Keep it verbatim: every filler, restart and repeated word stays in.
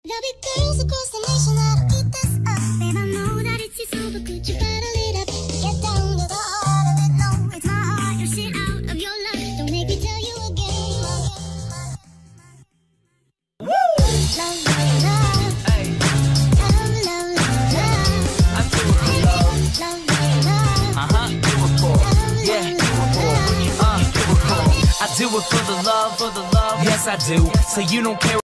There'll be girls across the nation that'll eat this up. Babe, I know that it's you, so but could you bottle it up? Get down to the heart of it. No, it's my heart. Your shit out of your life. Don't make me tell you again. Woo! Love, love, love. Hey. Love, love, love, love. I do it for love. Love, love, love. Uh huh. Do it for. Yeah. Do it for. Uh. Do it for. I do it for the love, for the love. Yes, I do. So you don't care.